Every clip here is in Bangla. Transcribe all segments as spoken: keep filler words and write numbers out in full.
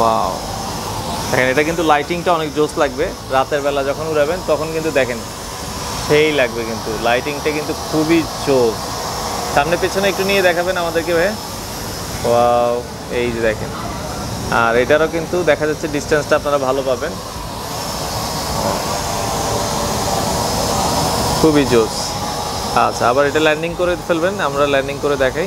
ওয়াও, দেখেন এটা কিন্তু লাইটিংটা অনেক জোস লাগবে রাতের বেলা যখন উড়াবেন তখন কিন্তু দেখেন সেই লাগবে, কিন্তু লাইটিংটা কিন্তু খুবই জোস। সামনে পেছনে একটু নিয়ে দেখাবেন আমাদেরকে ভাই। ওয়াও, এই যে দেখেন, আর এটারও কিন্তু দেখা যাচ্ছে ডিস্টেন্সটা আপনারা ভালো পাবেন, খুবই জোস। আচ্ছা, আবার এটা ল্যান্ডিং করে ফেলবেন, আমরা ল্যান্ডিং করে দেখাই।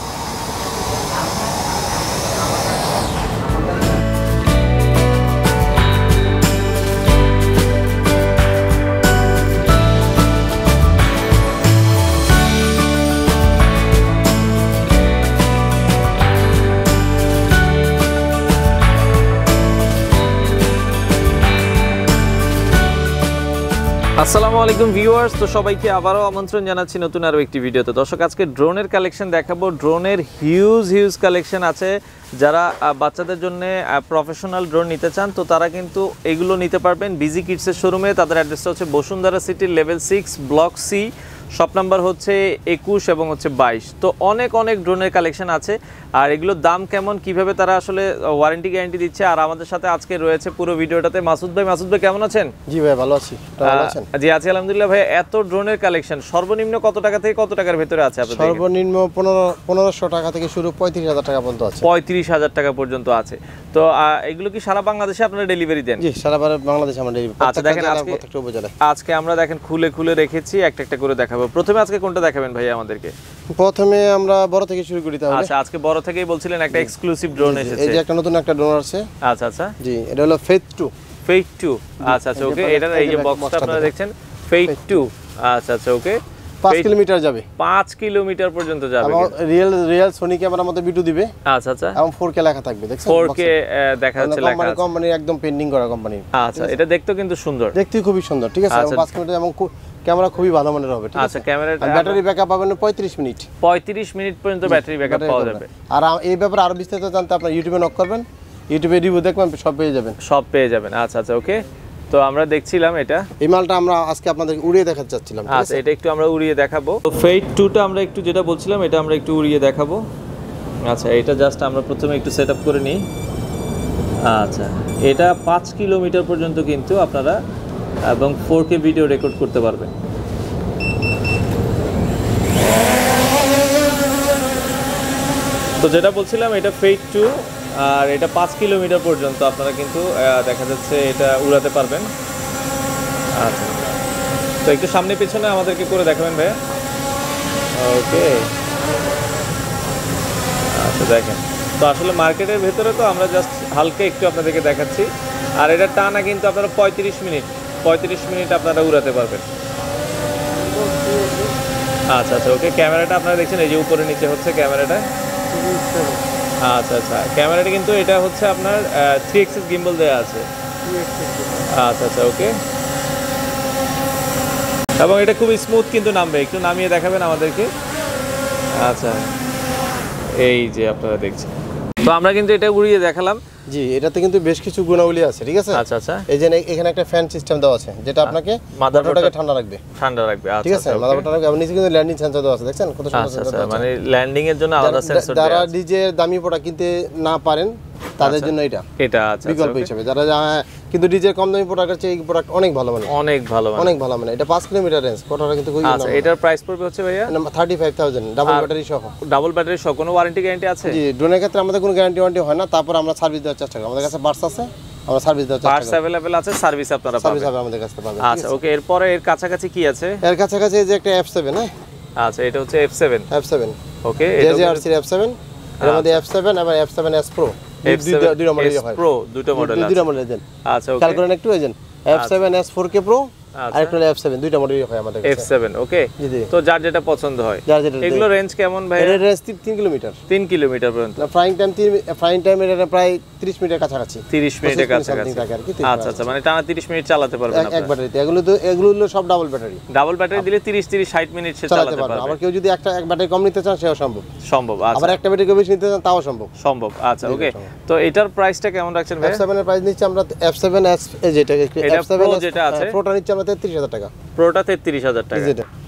আসসালামু আলাইকুম ভিউয়ার্স, তো সবাইকে আবারও আমন্ত্রণ জানাচ্ছি নতুন আরও একটি ভিডিওতে। দর্শক, আজকে ড্রোনের কালেকশন দেখাবো। ড্রোনের হিউজ হিউজ কালেকশন আছে। যারা বাচ্চাদের জন্য প্রফেশনাল ড্রোন নিতে চান তো তারা কিন্তু এগুলো নিতে পারবেন বিজি কিডসের শোরুমে। তাদের অ্যাড্রেসটা হচ্ছে বসুন্ধরা সিটির level six block C, shop number হচ্ছে একুশ এবং হচ্ছে বাইশ। তো অনেক অনেক ড্রোনের কালেকশন আছে, আর এগুলোর দাম কেমন, কিভাবে তারা আসলে ওয়ারেন্টি গ্যারান্টি দিচ্ছে। আর আমাদের সাথে আজকে রয়েছে পুরো ভিডিওটাতে মাসুদ ভাই। মাসুদ ভাই কেমন আছেন? জি ভাই, ভালো আছি। ভালো আছেন? জি আছি আলহামদুলিল্লাহ। ভাই, এত ড্রোনের কালেকশন সর্বনিম্ন কত টাকা থেকে কত টাকার ভেতরে আছে আপনাদের? সর্বনিম্ন পনেরো পনেরোশো টাকা থেকে শুরু, পঁয়ত্রিশ হাজার টাকা পর্যন্ত আছে। পঁয়ত্রিশ হাজার টাকা পর্যন্ত আছে। তো এগুলো কি সারা বাংলাদেশে আপনারা ডেলিভারি দেন? জি, সারা বাংলাদেশে আমরা ডেলিভারি। আচ্ছা, দেখেন আজকে আজকে আমরা দেখেন খুলে খুলে রেখেছি, একটা একটা করে দেখাবো। প্রথমে আজকে কোনটা দেখাবেন ভাই আমাদেরকে? প্রথমে আমরা বড় থেকে শুরু করি তাহলে। আচ্ছা, আজকে বড় থেকেই বলছিলেন একটা এক্সক্লুসিভ ড্রোন এসেছে। এই যে একটা নতুন একটা ড্রোন আছে। আচ্ছা আচ্ছা, জি, এটা হলো ফেথ টু। ফেথ টু, আচ্ছা আচ্ছা, ওকে। এটার এই যে বক্সটা আপনারা দেখছেন, ফেথ টু। আচ্ছা আচ্ছা, ওকে। পাঁচ কিলোমিটার যাবে, পাঁচ কিলোমিটার পর্যন্ত যাবে। এবং রিয়েল রিয়েল সোনি ক্যামেরার মধ্যে ভিডিও দিবে। আচ্ছা আচ্ছা, এবং ফোর কে লেখা থাকবে, দেখছেন? ফোর কে দেখা যাচ্ছে লেখা আছে। কোম্পানি একদম পেন্ডিং করা কোম্পানি। আচ্ছা, এটা দেখতেও কিন্তু সুন্দর, দেখতে খুবই সুন্দর, ঠিক আছে। এবং পাঁচ কিলোমিটার এবং ক্যামেরা খুবই ভালো মানের হবে, ঠিক আছে। আচ্ছা, ক্যামেরাটা ব্যাটারি ব্যাকআপ পাবেন পঁয়ত্রিশ মিনিট। পঁয়ত্রিশ মিনিট পর্যন্ত ব্যাটারি ব্যাকআপ পাওয়া যাবে। আর এই ব্যাপারে আরো বিস্তারিত জানতে আপনারা ইউটিউবে নক করবেন, ইউটিউবে রিভিউ দেখবেন, সব পেয়ে যাবেন। সব পেয়ে যাবেন। আচ্ছা আচ্ছা, ওকে। তো আমরা দেখছিলাম এটা, এই মালটা আমরা আজকে আপনাদেরকে উড়িয়ে দেখাতে চাচ্ছিলাম। আচ্ছা, এটা একটু আমরা উড়িয়ে দেখাবো। তো ফেথ টু টা আমরা একটু যেটা বলছিলাম এটা আমরা একটু উড়িয়ে দেখাবো। আচ্ছা, এটা জাস্ট আমরা প্রথমে একটু সেট আপ করে নিই। আচ্ছা, এটা পাঁচ কিলোমিটার পর্যন্ত কিন্তু আপনারা এবং ফোর কে ভিডিও রেকর্ড করতে পারবেন। তো যেটা বলছিলাম এটা ফেথ টু, আর এটা পাঁচ কিলোমিটার পর্যন্ত আপনারা কিন্তু দেখা যাচ্ছে এটা উড়াতে পারবেন। আচ্ছা, তো একটু সামনে পিছনে আমাদেরকে করে দেখাবেন ভাইয়া। ওকে, আচ্ছা দেখেন। তো আসলে মার্কেটের ভেতরে তো আমরা জাস্ট হালকা একটু আপনাদেরকে দেখাচ্ছি। আর এটা টানা কিন্তু আপনারা পঁয়ত্রিশ মিনিট পঁয়ত্রিশ মিনিট আপনারা উড়াতে পারবেন। আচ্ছা আচ্ছা, ওকে। ক্যামেরাটা আপনারা দেখছেন এই যে উপরে নিচে হচ্ছে ক্যামেরাটা। আচ্ছা আচ্ছা, ক্যামেরাটা কিন্তু এটা হচ্ছে আপনার থ্রি এক্সিস গিম্বল দেওয়া আছে। আচ্ছা আচ্ছা, ওকে। এবং এটা খুব স্মুথ কিন্তু নামবে, একটু নামিয়ে দেখাবেন আমাদেরকে। আচ্ছা, এই যে আপনারা দেখছেন। তো আমরা কিন্তু এটা উড়িয়ে দেখালাম। জি, এটাতে কিন্তু বেশ কিছু গুণাবলী আছে, ঠিক আছে। আচ্ছা আচ্ছা, এই যে এখানে একটা ফ্যান সিস্টেম দেওয়া আছে যেটা আপনাকে মাদারবোর্ডটাকে ঠান্ডা রাখবে। ঠান্ডা রাখবে, আচ্ছা, ঠিক আছে। মাদারবোর্ডটা রাখবে। এবং নিচে কিন্তু ল্যান্ডিং সেন্সর দেওয়া আছে, দেখছেন কত সুন্দর সেন্সর দেওয়া আছে। মানে ল্যান্ডিং এর জন্য আলাদা সেন্সর দেওয়া আছে। যারা ডিজে দামি প্রোডাক্ট কিনতে না পারেন তাদের জন্য এটা এটা আচ্ছা বিকল্প হিসেবে। যারা কিন্তু ডিজে কম দামি প্রোডাক্ট আছে, এই প্রোডাক্ট অনেক ভালো মানে, অনেক ভালো মানে, অনেক ভালো মানে। এটা পাঁচ কিলোমিটার রেঞ্জ, কোটাটা কিন্তু খুবই। আচ্ছা, এটার প্রাইস পড়বে হচ্ছে ভাইয়া thirty five thousand, double battery সহ। ডাবল ব্যাটারি সহ। কোনো ওয়ারেন্টি গ্যারান্টি আছে? জি, ড্রোনের ক্ষেত্রে আমাদের কোনো গ্যারান্টি ওয়ারেন্টি হয় না। তারপর আমরা সার্ভিস দেওয়ার চেষ্টা করি, আমাদের কাছে পার্টস আছে, আমরা সার্ভিস দেওয়ার চেষ্টা করি। পার্টস अवेलेबल আছে, সার্ভিস আপনারা পাবেন। সার্ভিস আমাদের কাছে পাবেন। আচ্ছা, ওকে। এরপরে এর কাছাকাছি কি আছে? এর কাছাকাছি যে একটা এফ সেভেন। হ্যাঁ, আচ্ছা, এটা হচ্ছে F seven. F seven, okay. এটা হচ্ছে এফ সেভেন। এর মধ্যে এফ সেভেন এবং এফ সেভেন এস প্রো, দুটো মডেল হয়। প্রো দুটো মডেল আছে, দুটো মডেল দেন। আচ্ছা, ওকে। খেয়াল করেন একটু, এই যে F seven S four K pro আর একটা এফ সেভেন, দুইটা মডেলই হয় আমাদের কাছে। F seven, okay. তো যার যেটা পছন্দ হয়। যার যেটা। এগুলো রেঞ্জ কেমন ভাই? এর রেঞ্জ তিন কিলোমিটার। তিন কিলোমিটার পর্যন্ত। ফ্লাইং টাইম ফ্লাইং টাইম এটা প্রায় ত্রিশ মিনিটের কাছাকাছি। ত্রিশ মিনিটের কাছাকাছি। আচ্ছা আচ্ছা, মানে টানা ত্রিশ মিনিট চালাতে পারবেন আপনারা এক ব্যাটারিতে। এগুলো তো এগুলো হলো সব ডাবল ব্যাটারি। ডাবল ব্যাটারি দিলে ত্রিশ ত্রিশ ষাট মিনিট সে চালাতে পারবে। আবার কেউ যদি একটা এক ব্যাটারি কম নিতে চান সেও সম্ভব। সম্ভব, আচ্ছা। আবার একটা ব্যাটারি বেশি নিতে চান তাও সম্ভব। সম্ভব, আচ্ছা, ওকে। তো এটার প্রাইসটা কেমন রাখছেন ভাই? এফ সেভেন এর প্রাইস নিচ্ছি আমরা এফ সেভেন এস, যেটা এফ সেভেন যেটা আছে প্রোটা নিচ্ছি আমরা তেত্রিশ হাজার টাকা। প্রোটা তেত্রিশ হাজার টাকা।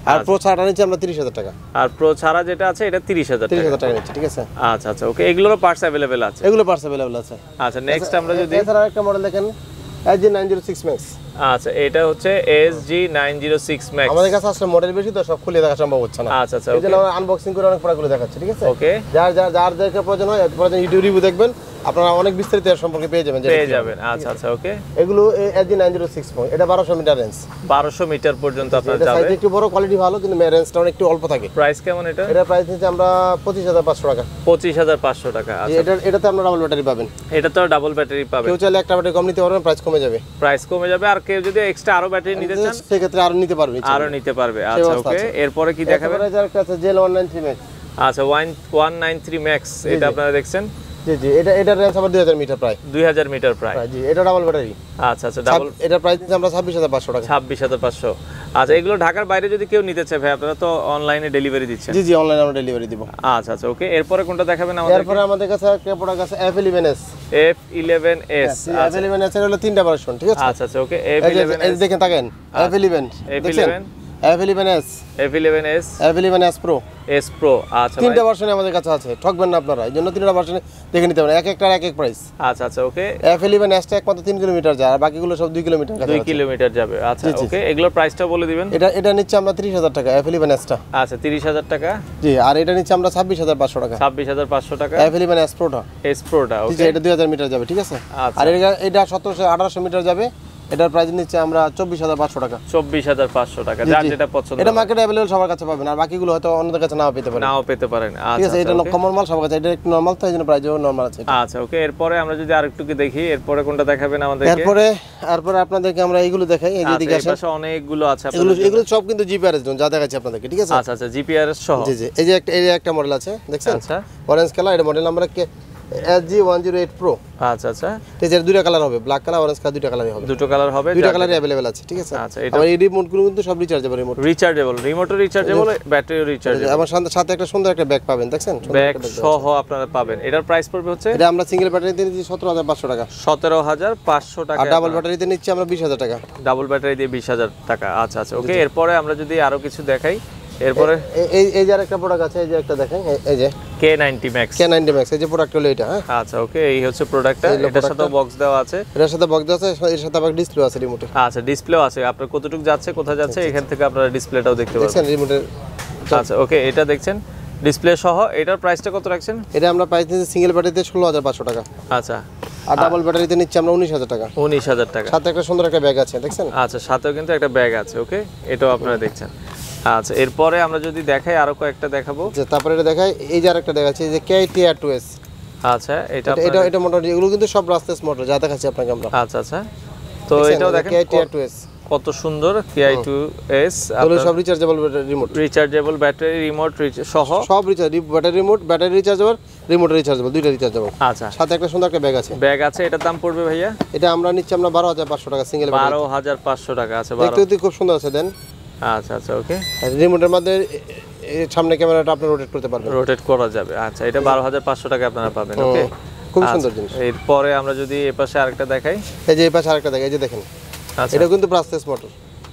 আর প্রো ছাড়া নিচে আমরা তিরিশ হাজার টাকা। আর প্রো ছাড়া যেটা আছে এটা তিরিশ হাজার তিরিশ হাজার টাকা নিচে, ঠিক আছে? আচ্ছা আচ্ছা ওকে, এগুলোরও পার্টস अवेलेबल আছে? এগুলো পার্টস अवेलेबल আছে। আচ্ছা নেক্সট আমরা যদি এছাড়া একটা মডেল দেখেন S G nine zero six max. আচ্ছা এটা হচ্ছে S G nine zero six max. আমাদের কাছে আসলে মডেল বেশি তো সব খুলে দেখা সম্ভব হচ্ছে না। আচ্ছা আচ্ছা এই জন্য আমরা আনবক্সিং করে অনেক প্রোডাক্টগুলো দেখাচ্ছি, ঠিক আছে? ওকে, যার যার যার যার প্রয়োজন হয় প্রয়োজন ইউটিউব রিভিউ দেখবেন, আপনারা অনেক বিস্তারিত এর সম্পর্কে পেয়ে যাবেন পেয়ে যাবেন। আচ্ছা আচ্ছা ওকে, এগুলো S G nine zero six এটা বারোশো মিটার রেঞ্জ, বারোশো মিটার পর্যন্ত আপনারা এটা যাবে। সাইজ একটু বড়, কোয়ালিটি ভালো, কিন্তু রেঞ্জটা অনেক একটু অল্প থাকে। প্রাইস কেমন এটা? এটা প্রাইস নিচে আমরা পঁচিশ হাজার পাঁচশো টাকা। পঁচিশ হাজার পাঁচশো টাকা। আচ্ছা এটা এটাতে আমরা ডাবল ব্যাটারি পাবেন। এটা তো ডাবল ব্যাটারি পাবেন, কেউ চাইলে একটা ব্যাটারি কম নিতে পারবেন, প্রাইস কমে যাবে। প্রাইস কমে যাবে, আর কেউ যদি এক্সট্রা আরো ব্যাটারি নিতে চান সেক্ষেত্রে আরো নিতে পারবে, আরো নিতে পারবে। আচ্ছা ওকে, এরপরে কি দেখাবেন? এরপরে যার কাছে জেল ওয়ান নাইন থ্রি ম্যাক্স। আচ্ছা ওয়ান নাইন থ্রি ম্যাক্স, এটা আপনারা দেখছেন? জি জি, এটা এটা রেঞ্জ আবার দুই হাজার মিটার প্রায়, দুই হাজার মিটার প্রায়। জি, এটা ডাবল ব্যাটারি। আচ্ছা আচ্ছা ডাবল, এটা প্রাইস নিচে আমরা ছাব্বিশ হাজার পাঁচশো টাকা। ছাব্বিশ হাজার পাঁচশো। আচ্ছা এগুলো ঢাকার বাইরে যদি কেউ নিতে চায় ভাই, আপনারা তো অনলাইনে ডেলিভারি দিচ্ছেন? জি জি, অনলাইনে আমরা ডেলিভারি দিব। আচ্ছা আচ্ছা ওকে, এরপরে কোনটা দেখাবেন আমাদের? এরপরে আমাদের কাছে একটা প্রোডাক্ট আছে F eleven S. F eleven S, F eleven S এর হলো তিনটা ভার্সন, ঠিক আছে? আচ্ছা আচ্ছা ওকে, এফ ইলেভেন এস দেখেন থাকেন, F eleven, F eleven, F eleven S, F eleven S, F eleven S pro, S pro. আচ্ছা তিনটা ভার্সনে আমাদের কাছে আছে, ঠকবেন না আপনারা, এই জন্য তিনটা ভার্সনে দেখে নিতে পারেন, এক একটার এক এক প্রাইস। আচ্ছা আচ্ছা ওকে, এফ ইলেভেন এসটা একমাত্র তিন কিলোমিটার যায়, আর বাকিগুলো সব দুই কিলোমিটার দুই কিলোমিটার যাবে। আচ্ছা ওকে, এগুলোর প্রাইসটা বলে দিবেন। এটা এটা নিচ্ছে আমরা তিরিশ হাজার টাকা এফ ইলেভেন এসটা। আচ্ছা তিরিশ হাজার টাকা, জি, আর এটা নিচ্ছে আমরা ছাব্বিশ হাজার পাঁচশো টাকা। ছাব্বিশ হাজার পাঁচশো টাকা এফ ইলেভেন এস প্রোটা, এস প্রোটা। ওকে, এটা দুই হাজার মিটার যাবে, ঠিক আছে? আচ্ছা, আর এটা এটা সতেরোশো আঠারোশো মিটার যাবে, এটার প্রাইস নিচ্ছে আমরা চব্বিশ হাজার পাঁচশো টাকা। চব্বিশ হাজার পাঁচশো টাকা, যার যেটা পছন্দ। এটা মার্কেটে अवेलेबल সবার কাছে পাবেন, আর বাকিগুলো হয়তো অন্যদের কাছে নাও পেতে পারেন, নাও পেতে পারেন। ঠিক আচ্ছা আছে, এটা কমন মাল সবার কাছে, এটা একটু নরমাল, তো এইজন্য প্রাইসও নরমাল আছে। আচ্ছা ওকে, এরপরে আমরা যদি আরেকটু কি দেখি, এরপরে কোনটা দেখাবেন আমাদেরকে? এরপরে এরপরে আপনাদেরকে আমরা এইগুলো দেখাই, এই দিকে আসেন, পাশে অনেকগুলো আছে এগুলো এগুলো সব কিন্তু জিপিআরএস জোন যা দেখাচ্ছি আপনাদেরকে, ঠিক আছে? আচ্ছা আচ্ছা জিপিআরএস সহ। জি জি, এই যে একটা এই যে একটা মডেল আছে দেখছেন, আচ্ছা অরেঞ্জ কালার, এটা model number K S G one zero eight pro. আচ্ছা আচ্ছা, এই যে দুটো কালার হবে, ব্ল্যাক কালার, অরেঞ্জ কালার, দুটো কালারই হবে, দুটো কালার হবে, দুটো কালারই अवेलेबल আছে, ঠিক আছে? আচ্ছা, এটা আমার এই রিমোটগুলো কিন্তু সব রিচার্জেবল রিমোট, রিচার্জেবল, রিমোটও রিচার্জেবল, ব্যাটারিও রিচার্জেবল। আমার সাথে সাথে একটা সুন্দর একটা ব্যাগ পাবেন, দেখছেন? ব্যাগ সহ আপনারা পাবেন। এটার প্রাইস পড়বে হচ্ছে, এটা আমরা সিঙ্গেল ব্যাটারিতে নিচ্ছি সতেরো হাজার পাঁচশো টাকা, সতেরো হাজার পাঁচশো টাকা, আর ডাবল ব্যাটারিতে নিচ্ছি আমরা বিশ হাজার টাকা। ডাবল ব্যাটারি দিয়ে বিশ হাজার টাকা। আচ্ছা আচ্ছা ওকে, এরপরে আমরা যদি আরো কিছু দেখাই, এরপরে এই এই যে আরেকটা প্রোডাক্ট আছে, এই যে একটা দেখেন, এই যে K ninety max, K ninety max, এই যে প্রোডাক্ট হলো এটা। হ্যাঁ আচ্ছা ওকে, এই হচ্ছে প্রোডাক্টটা, এটার সাথে বক্স দেওয়া আছে, এটার সাথে বক্স দেওয়া আছে, এর সাথে আবার ডিসপ্লে আছে রিমোটে। আচ্ছা ডিসপ্লেও আছে, আপনার কতটুকু যাচ্ছে কোথায় যাচ্ছে এখান থেকে আপনারা ডিসপ্লেটাও দেখতে পাবেন, দেখছেন রিমোটের। আচ্ছা ওকে, এটা দেখছেন ডিসপ্লে সহ। এটার প্রাইসটা কত রাখছেন? এটা আমরা প্রাইস নিচ্ছি সিঙ্গেল ব্যাটারিতে ষোলো হাজার পাঁচশো টাকা, আচ্ছা, আর ডাবল ব্যাটারিতে নিচ্ছি আমরা উনিশ হাজার টাকা। উনিশ হাজার টাকা, সাথে একটা সুন্দর একটা ব্যাগ আছে, দেখছেন? আচ্ছা সাথেও কিন্তু একটা ব্যাগ আছে। ওকে, এটাও আপনারা দেখছেন। আচ্ছা এরপরে আমরা যদি দেখাই, আরো কয়েকটা দেখাবো। যে তারপরে এটা দেখাই, এই যে আরেকটা দেখাচ্ছি, এই যে কে টি আর টু এস। আচ্ছা এটা এটা এটা মোটর, এগুলো কিন্তু সব রাস্তাস মোটর যা দেখাচ্ছি আপনাকে আমরা। আচ্ছা আচ্ছা, তো এটাও দেখেন কে টি আর টু এস কত সুন্দর, কে আই টু এস, এগুলো সব rechargeable remote, rechargeable battery remote সহ, সব recharge, battery remote, battery rechargeable, remote rechargeable, দুইটা রিচার্জেবল। আচ্ছা, সাথে একটা সুন্দর একটা ব্যাগ আছে। ব্যাগ আছে, এটার দাম পড়বে ভাইয়া? এটা আমরা নিচ্ছি আমরা বারো হাজার পাঁচশো টাকা সিঙ্গেল, বারো হাজার পাঁচশো টাকা আছে। দেখতে দেখতে খুব সুন্দর আছে। দেন আচ্ছা আচ্ছা ওকে, রিমোটের মধ্যে সামনে ক্যামেরাটা আপনি রোটেট করতে পারবেন, রোটেট করা যাবে। আচ্ছা, এটা বারো হাজার পাঁচশো টাকা আপনারা পাবেন। ওকে, খুব সুন্দর জিনিস। এরপরে আমরা যদি এই পাশে আরেকটা দেখাই, এই যে এই পাশে আরেকটা দেখাই, এই যে দেখেন, আচ্ছা এটা কিন্তু ব্রাসলেস মোটর।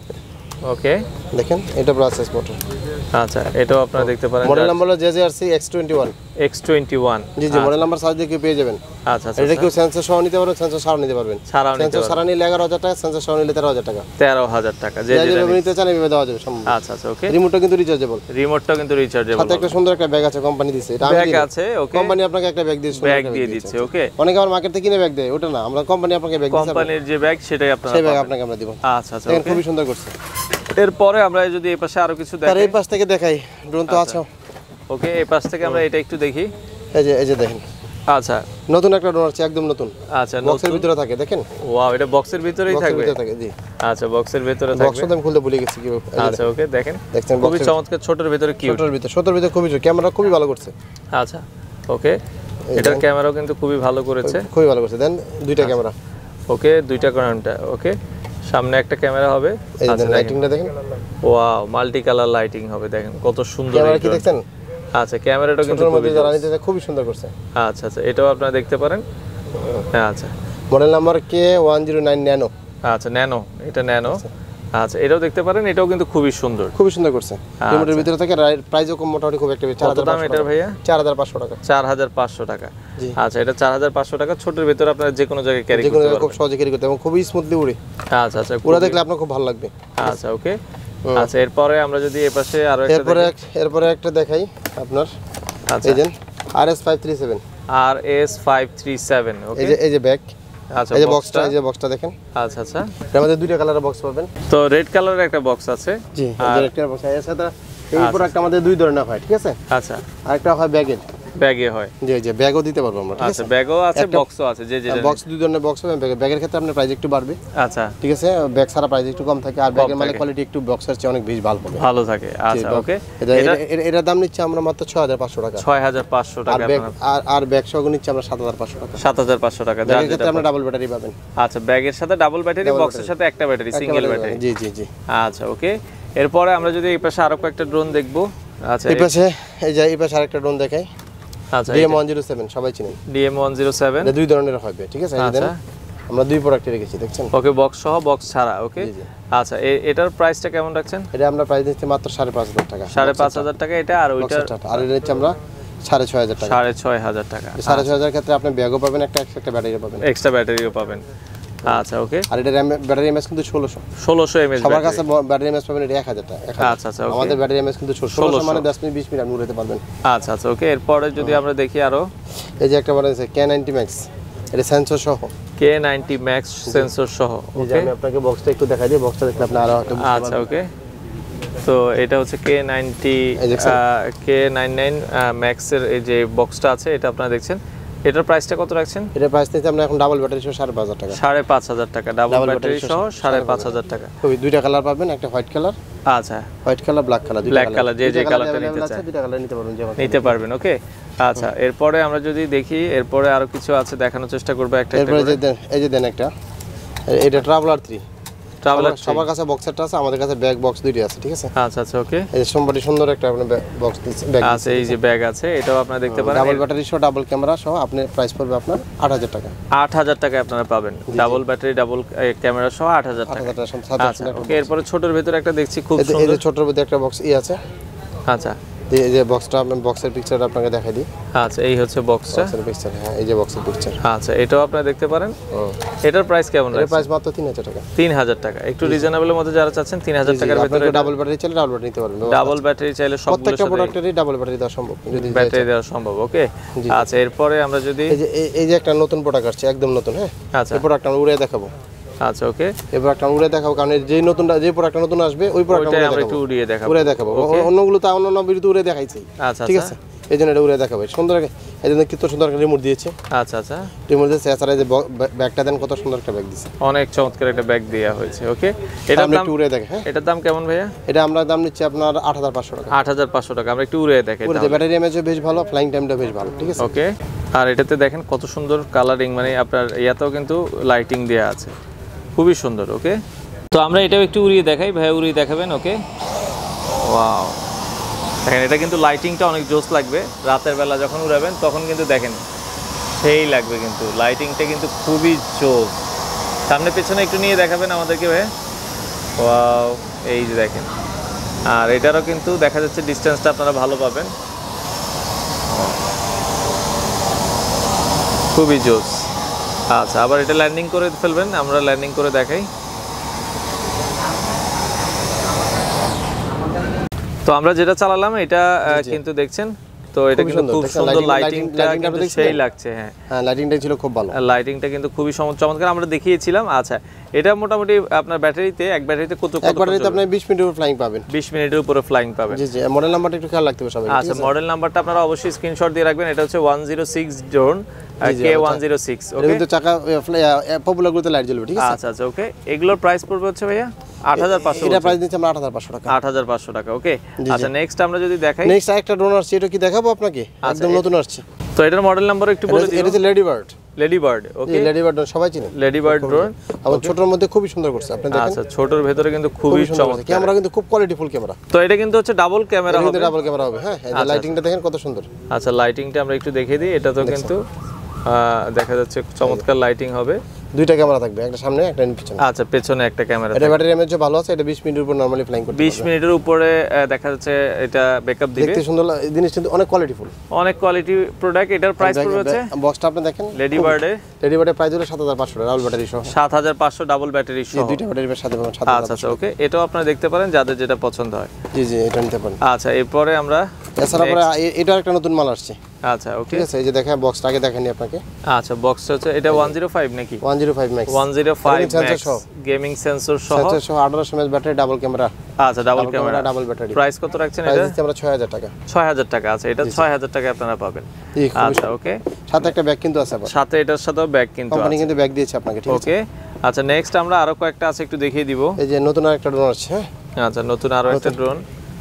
ওকে, দেখেন এটা ব্রাসলেস মোটর। আচ্ছা, এটাও আপনারা দেখতে পারেন। মডেল নাম্বার হলো J J R C X twenty one. X twenty one, জি জি, মডেল নাম্বার সার্চ দিয়ে পেয়ে যাবেন। আচ্ছা আচ্ছা, এটা কেউ সেন্সর সহ নিতে পারবেন, সেন্সর ছাড়াও নিতে পারবেন। ছাড়াও নিতে সেন্সর ছাড়া নিলে এগারো হাজার টাকা, সেন্সর সহ নিলে তেরো হাজার টাকা। তেরো হাজার টাকা, যে যেটা নিতে চান এভাবে দেওয়া যাবে সম্ভব। আচ্ছা আচ্ছা ওকে, রিমোটটা কিন্তু রিচার্জেবল, রিমোটটাও কিন্তু রিচার্জেবল। সাথে একটা সুন্দর একটা ব্যাগ আছে, কোম্পানি দিয়েছে। এটা ব্যাগ আছে। ওকে, কোম্পানি আপনাকে একটা ব্যাগ দিয়েছে, ব্যাগ দিয়ে দিচ্ছে। ওকে, অনেকে আমার মার্কেট থেকে কিনে ব্যাগ দেয়, ওটা না, আমরা কোম্পানি আপনাকে ব্যাগ দিয়েছে, কোম্পানির যে ব্যাগ সেটাই আপনারা সেই ব্যাগ পাবেন। আপনাকে আমরা দিব। আচ্ছা আচ্ছা, দেখেন খুবই সুন্দর করছে। এরপরে আমরা যদি এই পাশে আরো কিছু তার দেখাই, এই পাশ থেকে দেখাই, ড্রোন তো আছে। ওকে, এই পাশ থেকে আমরা এটা একটু দেখি। এই যে এই যে দেখেন, আচ্ছা নতুন একটা ড্রোন আছে, একদম নতুন। আচ্ছা, বক্সের ভিতরে থাকে, দেখেন। ওয়াও, এটা বক্সের ভিতরেই বক্সের থাকবে। ভিতরে থাকে, জি। আচ্ছা, বক্সের ভিতরে থাকবে। বক্সটা আমি খুলতে ভুলে গেছি কি। আচ্ছা ওকে, দেখেন দেখছেন, খুবই চমৎকার, ছোটর ভিতরে কিউট। ছোটর ভিতরে, ছোটর ভিতরে খুবই ছোট, ক্যামেরা খুবই ভালো করছে। আচ্ছা ওকে, এটার ক্যামেরাও কিন্তু খুবই ভালো করেছে, খুবই ভালো করছে। দেন দুইটা ক্যামেরা। ওকে, দুইটা কারণটা। ওকে, সামনে একটা ক্যামেরা হবে। এই যে লাইটিংটা দেখেন, ওয়াও, মাল্টি কালার লাইটিং হবে, দেখেন কত সুন্দর। ক্যামেরা কি দেখছেন? আচ্ছা, ক্যামেরাটা কিন্তু ছোটর মধ্যে যারা নিতে চায় খুবই সুন্দর করছে। আচ্ছা আচ্ছা, এটাও আপনারা দেখতে পারেন। আচ্ছা, model number K one zero nine nano. আচ্ছা, ন্যানো, এটা ন্যানো। আচ্ছা এটাও দেখতে পারেন, এটাও কিন্তু খুবই সুন্দর, খুবই সুন্দর করছে। রিমোটের ভিতরে থাকে, প্রাইসও কম, মোটামুটি খুব একটা বেশি। কত দাম এটার ভাইয়া? চার হাজার পাঁচশো টাকা। চার হাজার পাঁচশো টাকা। আচ্ছা এটা চার হাজার পাঁচশো টাকা, ছোটের ভিতরে আপনারা যে কোনো জায়গায় ক্যারি করতে পারবেন, খুব সহজে ক্যারি করতে এবং খুবই স্মুথলি উড়ে। আচ্ছা আচ্ছা, পুরো দেখলে আপনার খুব ভালো লাগবে। আচ্ছা ওকে। আচ্ছা এরপরে আমরা যদি এই পাশে আরো একটা এরপরে এরপরে একটা দেখাই আপনার, এই যে R S five three seven. R S five three seven. Okay, এই যে এই যে ব্যাক, আচ্ছা এই যে বক্সটা, এই যে বক্সটা দেখেন। আচ্ছা আচ্ছা, এর মধ্যে দুইটা কালারের বক্স পাবেন। তো রেড কালারের একটা বক্স আছে। জি, এই রেড কালার বক্স। এর সাথে এই প্রোডাক্ট আমাদের দুই ধরনের হয়, ঠিক আছে? আচ্ছা, আরেকটা হয় ব্যাগের, ব্যাগে হয়। জি জি, ব্যাগও দিতে পারবো আমরা, ঠিক আছে? আচ্ছা ব্যাগও আছে, বক্সও আছে, যে যে বক্স দুই ধরনের বক্স হবে। ব্যাগের ক্ষেত্রে আপনার প্রাইস একটু বাড়বে। আচ্ছা ঠিক আছে, ব্যাগ সারা প্রাইস একটু কম থাকে, আর ব্যাগের মানে কোয়ালিটি একটু বক্সের চেয়ে অনেক বেশি ভালো হবে, ভালো থাকে। আচ্ছা ওকে, এটা এটার দাম নিচ্ছে আমরা মাত্র ছয় হাজার পাঁচশো টাকা। ছয় হাজার পাঁচশো টাকা। আর আর ব্যাগ সহ নিচ্ছে আমরা সাত হাজার পাঁচশো টাকা। সাত হাজার পাঁচশো টাকা। যার ক্ষেত্রে আমরা ডাবল ব্যাটারি পাবেন। আচ্ছা ব্যাগের সাথে ডাবল ব্যাটারি, বক্সের সাথে একটা ব্যাটারি, সিঙ্গেল ব্যাটারি। জি জি জি। আচ্ছা ওকে, এরপরে আমরা যদি এই পাশে আরো কয়েকটা ড্রোন দেখব। আচ্ছা এই পাশে, এই যে এই পাশে আরেকটা ড্রোন দেখাই। আচ্ছা D M one zero seven, সবাই চিনেন। D M one zero seven, এটা দুই ধরনের হবে, ঠিক আছে? এই দেন, আমরা দুই প্রোডাক্ট রেখেছি, দেখছেন? ওকে, বক্স সহ, বক্স ছাড়া। ওকে আচ্ছা, এটার প্রাইসটা কেমন রাখছেন? এটা আমরা প্রাইস দিচ্ছি মাত্র সাড়ে পাঁচ হাজার টাকা। সাড়ে পাঁচ হাজার টাকা এটা, আর ওইটার আর এটা হচ্ছে আমরা সাড়ে ছয় হাজার টাকা। সাড়ে ছয় হাজার টাকা। সাড়ে ছয় হাজার ক্ষেত্রে আপনি ব্যাগও পাবেন, একটা একটা ব্যাটারিও পাবেন, এক্সট্রা ব্যাটারিও পাবেন। আচ্ছা ওকে, আর এটা ব্যাটারি এমএস কিন্তু ষোলোশো ষোলোশো এমএস। সবার কাছে ব্যাটারি এমএস পাবেন এটা এক হাজার টাকা। আচ্ছা আচ্ছা, আমাদের ব্যাটারি এমএস কিন্তু ষোলোশো, মানে দশ মিনিট বিশ মিনিট আপনি উড়াতে পারবেন। আচ্ছা আচ্ছা ওকে, এরপরে যদি আমরা দেখি আরো, এই যে একটা বড় আছে কে নাইনটি ম্যাক্স, এটা সেন্সর সহ। কে নাইনটি ম্যাক্স সেন্সর সহ। ওকে, আমি আপনাকে বক্সটা একটু দেখাই দিই, বক্সটা দেখলে আপনি আরো একটা বুঝতে পারবেন। আচ্ছা ওকে, তো এটা হচ্ছে K ninety K ninety nine max এর এই যে বক্সটা আছে, এটা আপনারা দেখছেন। এটার প্রাইসটা কত রাখছেন? এটার প্রাইস নিতে আমরা এখন ডাবল ব্যাটারি সহ সাড়ে পাঁচ হাজার টাকা। সাড়ে পাঁচ হাজার টাকা ডাবল ব্যাটারি সহ সাড়ে পাঁচ হাজার টাকা। ওই দুইটা কালার পাবেন, একটা হোয়াইট কালার, আচ্ছা হোয়াইট কালার, ব্ল্যাক কালার, দুইটা ব্ল্যাক কালার, যে যে কালারটা নিতে চান দুইটা কালার নিতে পারবেন, যেমন নিতে পারবেন। ওকে আচ্ছা, এরপরে আমরা যদি দেখি, এরপরে আরো কিছু আছে দেখানোর চেষ্টা করব একটা একটা করে। এই যে দেন একটা, এটা ট্রাভেলার থ্রি। ট্রাভেলার সবার কাছে বক্সেরটা আছে, আমাদের কাছে ব্যাগ বক্স দুইটা আছে, ঠিক আছে? আচ্ছা আচ্ছা ওকে, এই সম্পূর্ণ সুন্দর একটা আপনি বক্স দিচ্ছেন, ব্যাগ আছে, এই যে ব্যাগ আছে, এটাও আপনারা দেখতে পারেন। ডাবল ব্যাটারি সহ ডাবল ক্যামেরা সহ আপনি প্রাইস পড়বে আপনার আট হাজার টাকা। আট হাজার টাকায় আপনারা পাবেন ডাবল ব্যাটারি ডাবল ক্যামেরা সহ আট হাজার টাকা। আচ্ছা ওকে, এরপরে ছোটর ভিতরে একটা দেখছি খুব সুন্দর, এই যে ছোটর ভিতরে একটা বক্স ই আছে। আচ্ছা, এই যে বক্সটা, আমি বক্সের পিকচারটা আপনাকে দেখাই দিই। আচ্ছা এই হচ্ছে বক্সটা, বক্সের পিকচার, হ্যাঁ এই যে বক্সের পিকচার। আচ্ছা এটাও আপনারা দেখতে পারেন। এটার প্রাইস কেমন? এর প্রাইস মাত্র তিন হাজার টাকা। তিন হাজার টাকা, একটু রিজনেবলের মধ্যে যারা চাচ্ছেন তিন হাজার টাকার ভিতরে ডাবল ব্যাটারি চাইলে ডাবল ব্যাটারি নিতে পারবেন। ডাবল ব্যাটারি চাইলে সবগুলো প্রত্যেকটা প্রোডাক্টেরই ডাবল ব্যাটারি দেওয়া সম্ভব, যদি ব্যাটারি দেওয়া সম্ভব। ওকে আচ্ছা, এরপরে আমরা যদি এই যে এই যে একটা নতুন প্রোডাক্ট আসছে, একদম নতুন, হ্যাঁ আচ্ছা, এই প্রোডাক্টটা আমরা উড়ে দেখাবো। আচ্ছা ওকে, এই প্রোডাক্টটা উড়ে দেখাবো, কারণ যে নতুনটা যে প্রোডাক্টটা নতুন আসবে ওই প্রোডাক্টটা আমরা একটু উড়িয়ে দেখাবো, উড়ে দেখাবো। অন্যগুলো তো অন্য ভিডিওতে উড়ে দেখাইছি, আচ্ছা ঠিক আছে? এই জন্য এটা উড়ে দেখাবো। সুন্দর, এই জন্য কত সুন্দর একটা রিমোট দিয়েছে। আচ্ছা আচ্ছা, রিমোট দিয়েছে, এছাড়া যে ব্যাগটা দেন, কত সুন্দর একটা ব্যাগ দিয়েছে, অনেক চমৎকার একটা ব্যাগ দেওয়া হয়েছে। ওকে, এটার দাম একটু উড়ে দেখে। হ্যাঁ, এটার দাম কেমন ভাইয়া? এটা আমরা দাম নিচ্ছি আপনার আট হাজার পাঁচশো টাকা। আট হাজার পাঁচশো টাকা, আমরা একটু উড়ে দেখাই। ব্যাটারি এমএচও বেশ ভালো, ফ্লাইং টাইমটা বেশ ভালো, ঠিক আছে? ওকে, আর এটাতে দেখেন কত সুন্দর কালারিং, মানে আপনার ইয়াতেও কিন্তু লাইটিং দেওয়া আছে, খুবই সুন্দর। ওকে, তো আমরা এটাও একটু উড়িয়ে দেখাই, ভাই উড়িয়ে দেখাবেন। ওকে, ওয়াও, দেখেন এটা কিন্তু লাইটিংটা অনেক জোস লাগবে, রাতের বেলা যখন উড়াবেন তখন কিন্তু দেখেন সেই লাগবে, কিন্তু লাইটিংটা কিন্তু খুবই জোস। সামনে পেছনে একটু নিয়ে দেখাবেন আমাদেরকে ভাই। ওয়াও, এই যে দেখেন, আর এটারও কিন্তু দেখা যাচ্ছে ডিস্টেন্সটা আপনারা ভালো পাবেন, খুবই জোস। আচ্ছা, আবার এটা ল্যান্ডিং করে ফেলবেন, আমরা ল্যান্ডিং করে দেখাই। তো আমরা যেটা চালালাম এটা কিন্তু দেখছেন, তো এটা কিন্তু খুব সুন্দর, লাইটিংটা কিন্তু সেই লাগছে। হ্যাঁ হ্যাঁ, লাইটিংটা ছিল খুব ভালো, লাইটিংটা কিন্তু খুবই চমৎকার, আমরা দেখিয়েছিলাম। আচ্ছা, এটা মোটামুটি আপনার ব্যাটারিতে, এক ব্যাটারিতে কত কত? এক ব্যাটারিতে আপনি বিশ মিনিটের ফ্লাইং পাবেন। বিশ মিনিটের উপরে ফ্লাইং পাবেন। জি জি, মডেল নাম্বারটা একটু খেয়াল রাখতে হবে সবাই। আচ্ছা, মডেল নাম্বারটা আপনারা অবশ্যই স্ক্রিনশট দিয়ে রাখবেন। এটা হচ্ছে one zero six drone K one zero six. Okay, কিন্তু চাকা পপুলার গুলোতে লাইট জ্বলবে, ঠিক আছে? আচ্ছা আচ্ছা ওকে, এগুলোর প্রাইস পড়বে হচ্ছে ভাইয়া আট হাজার পাঁচশো। এটা প্রাইস দিচ্ছি আমরা আট হাজার পাঁচশো টাকা। আট হাজার পাঁচশো টাকা। ওকে আচ্ছা, নেক্সট আমরা যদি দেখাই, নেক্সট একটা ড্রোন আসছে, এটা কি দেখাবো আপনাকে? একদম নতুন আসছে। তো এটার মডেল নাম্বার একটু বলে দিন। এটা হচ্ছে lady bird. Lady bird. Okay, lady bird সবাই চিনে, লেডি বার্ড ড্রোন। আর ছোটর মধ্যে খুবই সুন্দর করছে, আপনি দেখেন। আচ্ছা, ছোটর ভেতরে কিন্তু খুবই চমৎকার, ক্যামেরা কিন্তু খুব কোয়ালিটিফুল ক্যামেরা। তো এটা কিন্তু হচ্ছে ডাবল ক্যামেরা হবে, ডাবল ক্যামেরা হবে। হ্যাঁ, এই লাইটিংটা দেখেন কত সুন্দর। আচ্ছা, লাইটিংটা আমরা একটু দেখিয়ে দিই, এটা তো কিন্তু দেখা যাচ্ছে চমৎকার লাইটিং হবে। দুইটা ক্যামেরা থাকবে, একটা সামনে একটা পিছনে। আচ্ছা, পেছনে একটা ক্যামেরা। এটা ব্যাটারি এমএএইচ ভালো আছে, এটা বিশ মিনিটের উপর নরমালি ফ্লাইং করতে বিশ মিনিটের উপরে দেখা যাচ্ছে এটা ব্যাকআপ দিবে। দেখতে সুন্দর, জিনিসটা কিন্তু অনেক কোয়ালিটিফুল, অনেক কোয়ালিটি প্রোডাক্ট। এটার প্রাইস পড়বে হচ্ছে, বক্সটা আপনি দেখেন, লেডি বার্ডে লেডি বার্ডের প্রাইস হলো সাত হাজার পাঁচশো ডাবল ব্যাটারি সহ। সাত হাজার পাঁচশো ডাবল ব্যাটারি সহ, দুইটা ব্যাটারির সাথে পাবেন। আচ্ছা আচ্ছা, ওকে, এটাও আপনারা দেখতে পারেন যাদের যেটা পছন্দ হয়। জি জি, এটা নিতে পারেন। আচ্ছা, এরপরে আমরা এছাড়া পরে এটা একটা নতুন মাল আসছে। আচ্ছা, ওকে, ঠিক আছে, এই যে দেখেন বক্সটা আগে দেখানি আপনাকে। আচ্ছা, বক্সটা হচ্ছে এটা একশো পাঁচ নাকি? একশো পাঁচ ম্যাক্স, একশো পাঁচ ম্যাক্স গেমিং সেন্সর সহ, সেন্সর সহ আঠারোশো এমএএইচ ব্যাটারি, ডাবল ক্যামেরা। আচ্ছা, double camera, double battery. Price কত রাখছেন এটা? প্রাইস আমরা ছয় হাজার টাকা। ছয় হাজার টাকা। আচ্ছা, এটা ছয় হাজার টাকা আপনারা পাবেন। আচ্ছা, ওকে, সাথে একটা ব্যাগ কিন্তু আছে আবার। সাথে এটার সাথেও ব্যাগ কিন্তু আছে, কোম্পানি কিন্তু ব্যাগ দিয়েছে আপনাকে, ঠিক আছে। ওকে, আচ্ছা, নেক্সট আমরা আরো কয়েকটা আছে একটু দেখিয়ে দিব। এই যে নতুন আরেকটা ড্রোন আছে। আচ্ছা, নতুন আরো একটা ড্রোন।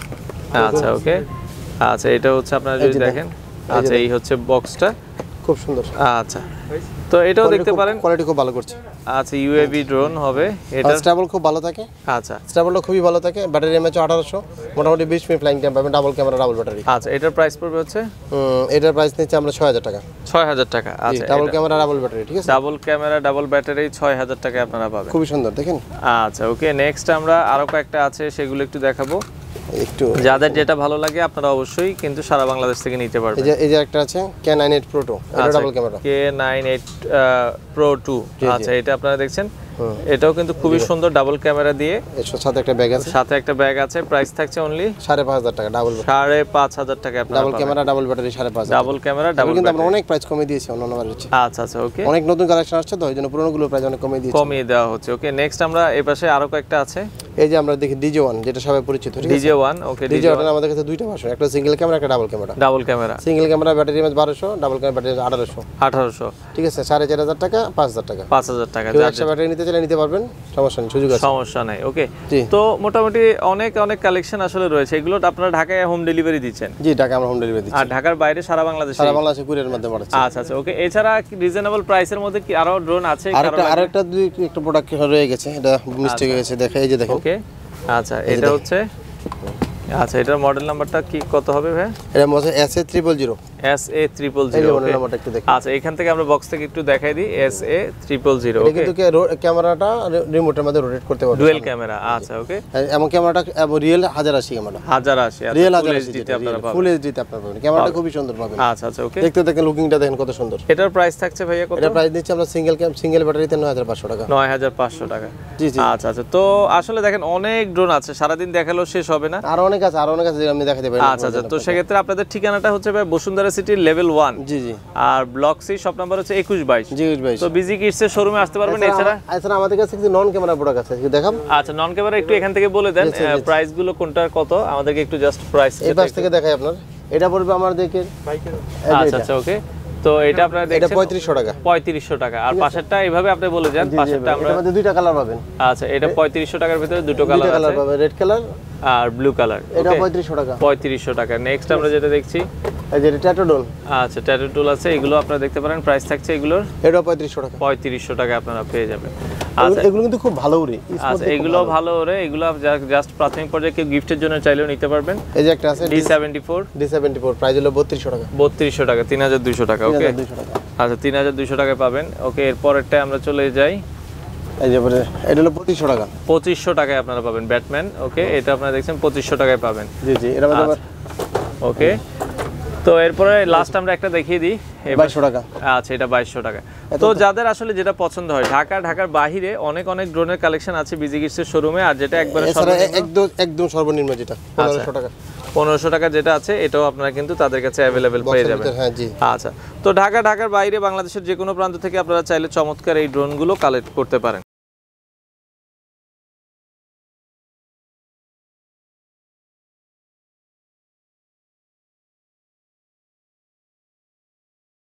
আচ্ছা, ওকে, আচ্ছা, এটা হচ্ছে আপনারা যদি দেখেন, আচ্ছা, এই হচ্ছে বক্সটা, খুব সুন্দর। আচ্ছা, তো এটাও দেখতে পারেন, কোয়ালিটি খুব ভালো করছে। আচ্ছা, ইউএভি ড্রোন হবে এটা, স্টেবল খুব ভালো থাকে। আচ্ছা, স্টেবলটা খুবই ভালো থাকে, ব্যাটারি এমএএইচ আঠারোশো, মোটামুটি বিশ মিনিট ফ্লাইং টাইম পাবেন, ডাবল ক্যামেরা, ডাবল ব্যাটারি। আচ্ছা, এটার প্রাইস পড়বে হচ্ছে, এটার প্রাইস নিচ্ছে আমরা ছয় হাজার টাকা। ছয় হাজার টাকা। আচ্ছা, ডাবল ক্যামেরা, ডাবল ব্যাটারি, ঠিক আছে। ডাবল ক্যামেরা, ডাবল ব্যাটারি ছয় হাজার টাকা আপনারা পাবেন। খুবই সুন্দর, দেখেন। আচ্ছা, ওকে, নেক্সট আমরা আরো কয়েকটা আছে সেগুলো একটু দেখাবো। একটু যাদের যেটা ভালো লাগে আপনারা অবশ্যই কিন্তু সারা বাংলাদেশ থেকে নিতে পারবেন। এই যে এই যে একটা আছে K nine eight pro two, এটা double camera, K nine eight pro two. আচ্ছা, এটা আপনারা দেখছেন, এটাও কিন্তু খুবই সুন্দর, ডাবল ক্যামেরা দিয়ে, এর সাথে একটা ব্যাগ আছে, সাথে একটা ব্যাগ আছে। প্রাইস থাকছে অনলি সাড়ে পাঁচ হাজার টাকা। ডাবল সাড়ে পাঁচ হাজার টাকা আপনারা ডাবল ক্যামেরা, ডাবল ব্যাটারি সাড়ে পাঁচ। ডাবল ক্যামেরা, ডাবল কিন্তু আমরা অনেক প্রাইস কমিয়ে দিয়েছি অন্য নাম্বার হচ্ছে। আচ্ছা আচ্ছা, ওকে, অনেক নতুন কালেকশন আসছে তো, ওইজন্য পুরোনোগুলো প্রাইস অনেক কমিয়ে দিয়েছি, কমিয়ে দেওয়া হচ্ছে। ওকে, নেক্সট আমরা এই পাশে আরো কয়েকটা আছে। এই যে আমরা দেখি ডিজে ওয়ান, যেটা সবাই পরিচিত, ঠিক আছে। DJ one, okay, DJ one আমাদের কাছে দুইটা ভার্সন, একটা সিঙ্গেল ক্যামেরা, একটা double camera. Double camera, single camera battery mAh বারোশো, ডাবল ক্যামেরা ব্যাটারি আঠারোশো। আঠারোশো, ঠিক আছে, সাড়ে চার হাজার টাকা, পাঁচ হাজার টাকা। পাঁচ হাজার টাকা। কেউ একটা ব্যাটারি নিতে চাইলে নিতে পারবেন, সমস্যা নেই, সুযোগ আছে, সমস্যা নাই। ওকে, তো মোটামুটি অনেক অনেক কালেকশন আসলে রয়েছে, এগুলো আপনারা ঢাকায় হোম ডেলিভারি দিচ্ছেন? জি, ঢাকা আমরা হোম ডেলিভারি দিচ্ছি। আর ঢাকার বাইরে সারা বাংলাদেশে? সারা বাংলাদেশে কুরিয়ারের মাধ্যমে পাঠাচ্ছি। আচ্ছা আচ্ছা, ওকে, এছাড়া রিজনেবল প্রাইসের মধ্যে কি আরো ড্রোন আছে? আরেকটা আরেকটা দুই একটা প্রোডাক্ট রয়ে গেছে, এটা মিস্টেক হয়ে গেছে, দেখা এই যে দেখেন। ওকে, আচ্ছা, এটা হচ্ছে, আচ্ছা, এটার মডেল নাম্বারটা কি কত হবে ভাই? এটা model S A triple zero. S A triple zero, model নাম্বারটা একটু দেখেন। আচ্ছা, এখান থেকে আমরা বক্স থেকে একটু দেখাই দিই, এস এ ট্রিপল জিরো। এটা কিন্তু ক্যামেরাটা রিমোটের মধ্যে রোটেট করতে পারবে, ডুয়াল ক্যামেরা। আচ্ছা, ওকে, এমন ক্যামেরাটা রিয়েল হাজার আশি ক্যামেরা, হাজার আশি, রিয়েল হাজার আশি এইচডি তে আপনারা পাবেন, ফুল এইচডি তে আপনারা পাবেন, ক্যামেরাটা খুবই সুন্দর পাবেন। আচ্ছা আচ্ছা, ওকে, দেখতে দেখেন, লুকিংটা দেখেন কত সুন্দর। এটার প্রাইস থাকছে ভাইয়া কত? এটা প্রাইস দিচ্ছি আমরা সিঙ্গেল ক্যাম সিঙ্গেল ব্যাটারিতে নয় হাজার পাঁচশো টাকা। নয় হাজার পাঁচশো টাকা। জি জি, আচ্ছা আচ্ছা, তো আসলে দেখেন অনেক ড্রোন আছে, সারাদিন দেখালেও শেষ হবে না, আর অনেক আছে, আর অনেক আছে, আমি দেখাতে পারি। আচ্ছা আচ্ছা, তো সেক্ষেত্রে আপনাদের ঠিকানাটা হচ্ছে ভাই বসুন্ধরা সিটির লেভেল ওয়ান। জি জি, আর ব্লক সি শপ নাম্বার হচ্ছে একুশ বাইশ। জি একুশ বাইশ। তো বিজি কিডস এর শোরুমে আসতে পারবেন। এছাড়া এছাড়া আমাদের কাছে কিছু নন ক্যামেরা প্রোডাক্ট আছে, একটু দেখাম। আচ্ছা, নন ক্যামেরা একটু এখান থেকে বলে দেন প্রাইস গুলো কোনটার কত, আমাদেরকে একটু জাস্ট প্রাইস এই পাশ থেকে দেখাই আপনার। এটা পড়বে আমাদেরকে, আচ্ছা আচ্ছা, ওকে, তো এটা আপনারা দেখছেন, এটা পঁয়ত্রিশশো টাকা। পঁয়ত্রিশশো টাকা। আর পাশেরটা এইভাবে আপনি বলে যান, পাশেরটা আমরা, এর মধ্যে দুইটা কালার পাবেন। আচ্ছা, এটা পঁয়ত্রিশশো টাকার ভিতরে দুটো কালার আছে, পাবেন, রেড কালার আর ব্লু কালার। এটা পঁয়ত্রিশশো টাকা। পঁয়ত্রিশশো টাকা। নেক্সট আমরা যেটা দেখছি, এই যে ট্যাটু ডোল। আচ্ছা, ট্যাটু টুল আছে, এগুলো আপনারা দেখতে পারেন, প্রাইস থাকছে এগুলোর এটা পঁয়ত্রিশশো টাকা। পঁয়ত্রিশশো টাকা আপনারা পেয়ে যাবেন। আচ্ছা, এগুলো কিন্তু খুব ভালো উড়ে। আচ্ছা, এগুলো ভালো ওরে, এগুলো জাস্ট প্রাথমিক পর্যায়ে কেউ গিফটের জন্য চাইলেও নিতে পারবেন। এই যে একটা আছে D seventy four. D seventy four price হলো বত্রিশশো টাকা। বত্রিশশো টাকা, তিন হাজার দুইশো টাকা। ওকে, আচ্ছা, তিন হাজার দুইশো টাকায় পাবেন। ওকে, এরপরেরটা আমরা চলে যাই, এই যে পরে এটা হলো পঁচিশশো টাকা। পঁচিশশো টাকায় আপনারা পাবেন ব্যাটম্যান। ওকে, এটা আপনারা দেখছেন পঁচিশশো টাকায় পাবেন। জি জি, এর মধ্যে আবার ওকে, তো এরপরে লাস্ট আমরা একটা দেখিয়ে দিই, বাইশশো টাকা। আচ্ছা, এটা বাইশশো টাকা। তো যাদের আসলে যেটা পছন্দ হয়, ঢাকা ঢাকার বাইরে অনেক অনেক ড্রোনের কালেকশন আছে বিজি কিডসের শোরুমে। আর যেটা একবারে একদম একদম সর্বনিম্ন যেটা পনেরোশো টাকা, পনেরোশো টাকা যেটা আছে, এটাও আপনারা কিন্তু তাদের কাছে অ্যাভেলেবেল পেয়ে যাবেন। হ্যাঁ জি, আচ্ছা, তো ঢাকা ঢাকার বাইরে বাংলাদেশের যে কোনো প্রান্ত থেকে আপনারা চাইলে চমৎকার এই ড্রোনগুলো কালেক্ট করতে পারেন।